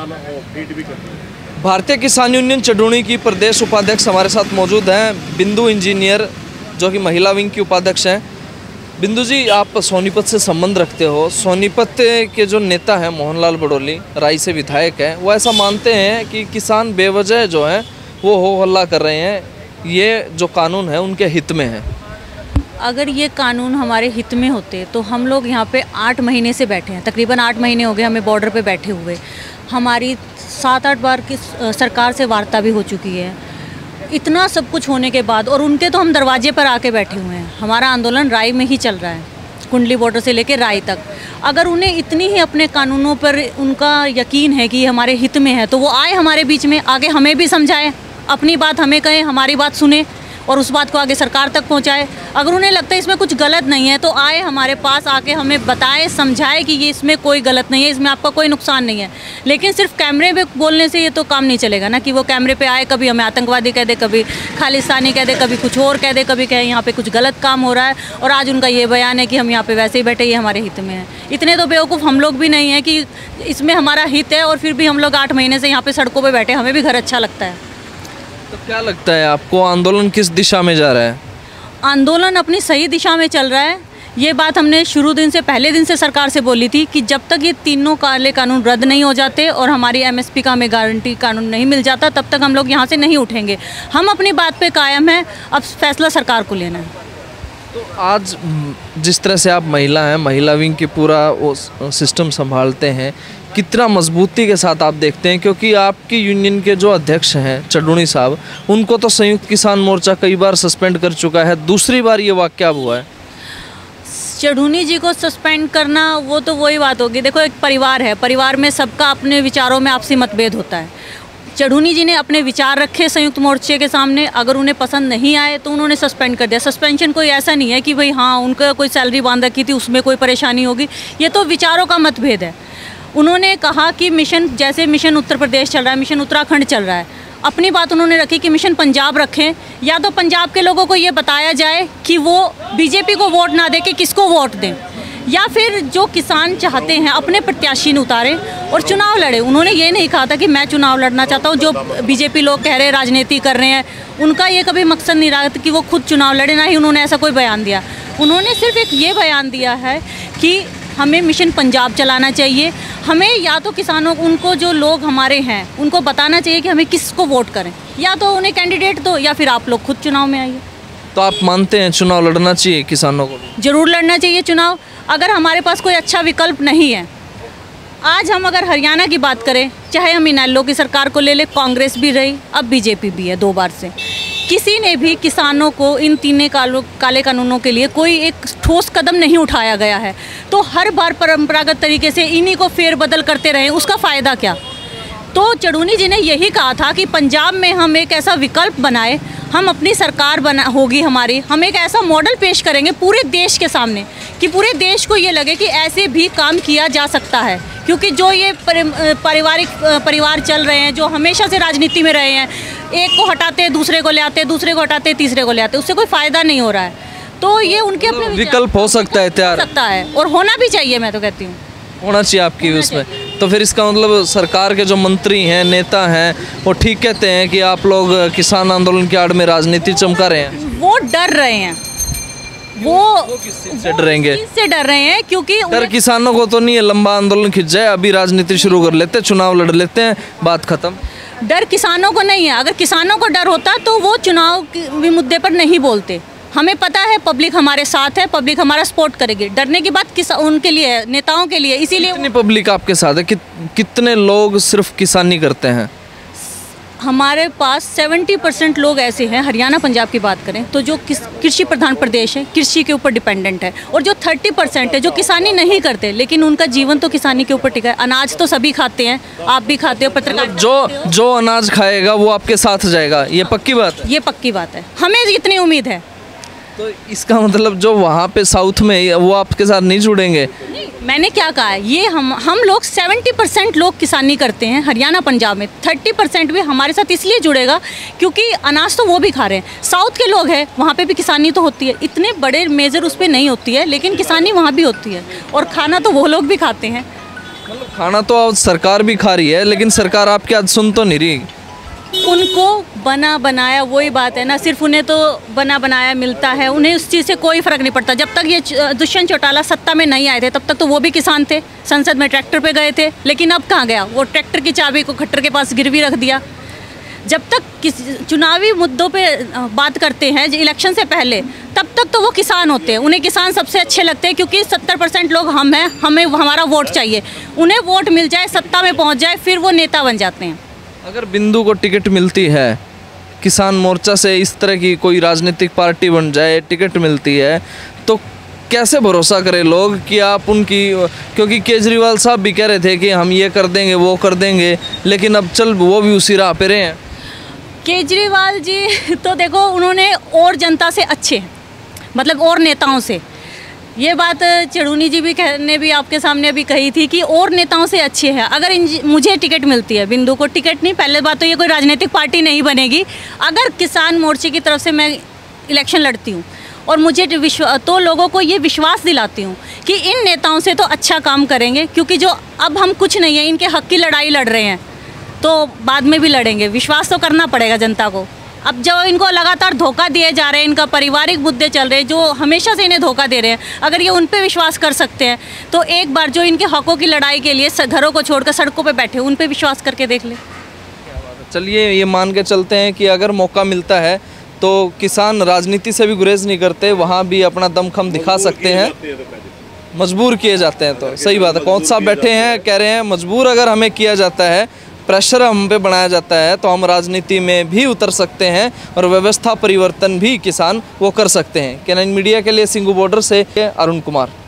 बनाना feed भी करते हैं। भारतीय किसान यूनियन चडूणी की प्रदेश उपाध्यक्ष हमारे साथ मौजूद हैं, बिंदु इंजीनियर, जो कि महिला विंग की उपाध्यक्ष हैं। बिंदु जी, आप सोनीपत से संबंध रखते हो। सोनीपत के जो नेता हैं मोहनलाल बड़ोली, राई से विधायक हैं, वो ऐसा मानते हैं कि किसान बेवजह जो है वो हो हल्ला कर रहे हैं, ये जो कानून है उनके हित में है। अगर ये कानून हमारे हित में होते तो हम लोग यहाँ पे 8 महीने से बैठे हैं, तकरीबन 8 महीने हो गए हमें बॉर्डर पे बैठे हुए। हमारी 7-8 बार की सरकार से वार्ता भी हो चुकी है। इतना सब कुछ होने के बाद और उनके तो हम दरवाजे पर आके बैठे हुए हैं। हमारा आंदोलन राई में ही चल रहा है, कुंडली बॉर्डर से लेकर राई तक। अगर उन्हें इतनी ही अपने कानूनों पर उनका यकीन है कि ये हमारे हित में है, तो वो आए हमारे बीच में, आगे हमें भी समझाए, अपनी बात हमें कहें, हमारी बात सुने और उस बात को आगे सरकार तक पहुंचाए। अगर उन्हें लगता है इसमें कुछ गलत नहीं है, तो आए हमारे पास, आके हमें बताए, समझाए कि ये इसमें कोई गलत नहीं है, इसमें आपका कोई नुकसान नहीं है। लेकिन सिर्फ कैमरे पे बोलने से ये तो काम नहीं चलेगा ना, कि वो कैमरे पे आए, कभी हमें आतंकवादी कह दे, कभी खालिस्तानी कह दे, कभी कुछ और कह दे, कभी कहे यहाँ पे कुछ गलत काम हो रहा है। और आज उनका ये बयान है कि हम यहाँ पे वैसे ही बैठे, ये हमारे हित में है। इतने तो बेवकूफ़ हम लोग भी नहीं हैं कि इसमें हमारा हित है और फिर भी हम लोग 8 महीने से यहाँ पे सड़कों पर बैठे, हमें भी घर अच्छा लगता है। तो क्या लगता है आपको, आंदोलन किस दिशा में जा रहा है? आंदोलन अपनी सही दिशा में चल रहा है। ये बात हमने शुरू दिन से, पहले दिन से सरकार से बोली थी कि जब तक ये तीनों काले कानून रद्द नहीं हो जाते और हमारी MSP का हमें गारंटी कानून नहीं मिल जाता, तब तक हम लोग यहाँ से नहीं उठेंगे। हम अपनी बात पे कायम हैं, अब फैसला सरकार को लेना है। तो आज जिस तरह से आप महिला हैं, महिला विंग की पूरा वो सिस्टम संभालते हैं, कितना मजबूती के साथ आप देखते हैं? क्योंकि आपकी यूनियन के जो अध्यक्ष हैं चडूणी साहब, उनको तो संयुक्त किसान मोर्चा कई बार सस्पेंड कर चुका है, दूसरी बार ये वाकया हुआ है। चडूणी जी को सस्पेंड करना वो तो वही बात होगी। देखो, एक परिवार है, परिवार में सबका अपने विचारों में आपसी मतभेद होता है। चडूणी जी ने अपने विचार रखे संयुक्त मोर्चे के सामने, अगर उन्हें पसंद नहीं आए तो उन्होंने सस्पेंड कर दिया। सस्पेंशन कोई ऐसा नहीं है कि भाई हाँ उनका कोई सैलरी बांध रखी थी उसमें कोई परेशानी होगी, ये तो विचारों का मतभेद है। उन्होंने कहा कि मिशन, जैसे मिशन उत्तर प्रदेश चल रहा है, मिशन उत्तराखंड चल रहा है, अपनी बात उन्होंने रखी कि मिशन पंजाब रखें। या तो पंजाब के लोगों को ये बताया जाए कि वो बीजेपी को वोट ना दे के किसको वोट दें, या फिर जो किसान चाहते हैं अपने प्रत्याशी ने उतारें और चुनाव लड़े। उन्होंने ये नहीं कहा था कि मैं चुनाव लड़ना चाहता हूँ। जो बीजेपी लोग कह रहे हैं राजनीति कर रहे हैं, उनका ये कभी मकसद नहीं रहा कि वो खुद चुनाव लड़े, ना ही उन्होंने ऐसा कोई बयान दिया। उन्होंने सिर्फ एक ये बयान दिया है कि हमें मिशन पंजाब चलाना चाहिए। हमें या तो किसानों, उनको जो लोग हमारे हैं उनको बताना चाहिए कि हमें किसको वोट करें, या तो उन्हें कैंडिडेट दो या फिर आप लोग खुद चुनाव में आइए। तो आप मानते हैं चुनाव लड़ना चाहिए किसानों को? ज़रूर लड़ना चाहिए चुनाव। अगर हमारे पास कोई अच्छा विकल्प नहीं है, आज हम अगर हरियाणा की बात करें, चाहे हम इनेलो की सरकार को ले ले, कांग्रेस भी रही, अब बीजेपी भी है 2 बार से, किसी ने भी किसानों को इन तीनों काले कानूनों के लिए कोई एक ठोस कदम नहीं उठाया गया है। तो हर बार परंपरागत तरीके से इन्हीं को फेरबदल करते रहे, उसका फ़ायदा क्या? तो चडूणी जी ने यही कहा था कि पंजाब में हम एक ऐसा विकल्प बनाए, हम अपनी सरकार होगी हमारी, हम एक ऐसा मॉडल पेश करेंगे पूरे देश के सामने कि पूरे देश को ये लगे कि ऐसे भी काम किया जा सकता है। क्योंकि जो ये परिवार चल रहे हैं, जो हमेशा से राजनीति में रहे हैं, एक को हटाते दूसरे को ले आते, दूसरे को हटाते तीसरे को ले आते, उससे कोई फ़ायदा नहीं हो रहा है। तो ये उनके अपने विकल्प हो सकता है, तैयार हो सकता है और होना भी चाहिए। मैं तो कहती हूँ होना चाहिए आपकी उसमें। तो फिर इसका मतलब सरकार के जो मंत्री हैं, नेता हैं, वो ठीक कहते हैं कि आप लोग किसान आंदोलन की आड़ में राजनीति चमका रहे हैं? वो डर रहे हैं। वो किससे डरेंगे? किससे डर रहे हैं? क्योंकि डर किसानों को तो नहीं है, लंबा आंदोलन खिंच जाए, अभी राजनीति शुरू कर लेते, चुनाव लड़ लेते हैं, बात खत्म। डर किसानों को नहीं है। अगर किसानों को डर होता तो वो चुनाव के मुद्दे पर नहीं बोलते। हमें पता है पब्लिक हमारे साथ है, पब्लिक हमारा सपोर्ट करेगी। डरने की बात उनके लिए है, नेताओं के लिए। इसीलिए कितनी पब्लिक आपके साथ है? कितने लोग सिर्फ किसानी करते हैं? हमारे पास 70% लोग ऐसे हैं, हरियाणा पंजाब की बात करें तो, जो कृषि प्रधान प्रदेश है, कृषि के ऊपर डिपेंडेंट है। और जो 30% है जो किसानी नहीं करते, लेकिन उनका जीवन तो किसानी के ऊपर टिका है। अनाज तो सभी खाते हैं, आप भी खाते हो, पत्रकार जो अनाज खाएगा वो आपके साथ जाएगा, ये पक्की बात है? ये पक्की बात है, हमें इतनी उम्मीद है। तो इसका मतलब जो वहाँ पे साउथ में, वो आपके साथ नहीं जुड़ेंगे? नहीं, मैंने क्या कहा है, ये हम लोग 70% लोग किसानी करते हैं हरियाणा पंजाब में। 30% भी हमारे साथ इसलिए जुड़ेगा क्योंकि अनाज तो वो भी खा रहे हैं। साउथ के लोग हैं, वहाँ पे भी किसानी तो होती है, इतने बड़े मेजर उस पर नहीं होती है, लेकिन किसानी वहाँ भी होती है और खाना तो वो लोग भी खाते हैं। मतलब खाना तो आज सरकार भी खा रही है, लेकिन सरकार आपकी आज सुन तो नहीं रही। उनको बना बनाया, वही बात है ना, सिर्फ उन्हें तो बना बनाया मिलता है, उन्हें उस चीज़ से कोई फ़र्क नहीं पड़ता। जब तक ये दुष्यंत चौटाला सत्ता में नहीं आए थे तब तक तो वो भी किसान थे, संसद में ट्रैक्टर पे गए थे, लेकिन अब कहाँ गया वो? ट्रैक्टर की चाबी को खट्टर के पास गिरवी रख दिया। जब तक चुनावी मुद्दों पे बात करते हैं इलेक्शन से पहले, तब तक तो वो किसान होते हैं, उन्हें किसान सबसे अच्छे लगते हैं, क्योंकि 70% लोग हम हैं, हमें हमारा वोट चाहिए। उन्हें वोट मिल जाए, सत्ता में पहुंच जाए, फिर वो नेता बन जाते हैं। अगर बिंदु को टिकट मिलती है, किसान मोर्चा से इस तरह की कोई राजनीतिक पार्टी बन जाए, टिकट मिलती है, तो कैसे भरोसा करें लोग कि आप उनकी, क्योंकि केजरीवाल साहब भी कह रहे थे कि हम ये कर देंगे वो कर देंगे, लेकिन अब चल वो भी उसी राह पे रहे हैं। केजरीवाल जी तो देखो, उन्होंने और जनता से अच्छे, मतलब और नेताओं से, ये बात चढ़ूनी जी भी ने भी आपके सामने अभी कही थी कि और नेताओं से अच्छे हैं। अगर मुझे टिकट मिलती है, बिंदु को टिकट नहीं, पहले बात तो ये कोई राजनीतिक पार्टी नहीं बनेगी। अगर किसान मोर्चे की तरफ से मैं इलेक्शन लड़ती हूँ और मुझे तो लोगों को ये विश्वास दिलाती हूँ कि इन नेताओं से तो अच्छा काम करेंगे, क्योंकि जो अब हम कुछ नहीं है, इनके हक की लड़ाई लड़ रहे हैं, तो बाद में भी लड़ेंगे। विश्वास तो करना पड़ेगा जनता को। अब जो इनको लगातार धोखा दिए जा रहे हैं, इनका पारिवारिक मुद्दे चल रहे हैं, जो हमेशा से इन्हें धोखा दे रहे हैं, अगर ये उन पे विश्वास कर सकते हैं तो एक बार जो इनके हकों की लड़ाई के लिए घरों को छोड़कर सड़कों पे बैठे, उन पे विश्वास करके देख ले। चलिए ये मान के चलते हैं कि अगर मौका मिलता है तो किसान राजनीति से भी गुरेज नहीं करते, वहाँ भी अपना दमखम दिखा सकते हैं। मजबूर किए जाते हैं तो सही बात है। कौन साहब बैठे हैं कह रहे हैं मजबूर अगर हमें किया जाता है, प्रेशर हम पे बनाया जाता है, तो हम राजनीति में भी उतर सकते हैं और व्यवस्था परिवर्तन भी किसान वो कर सकते हैं। K9 मीडिया के लिए सिंगू बॉर्डर से अरुण कुमार।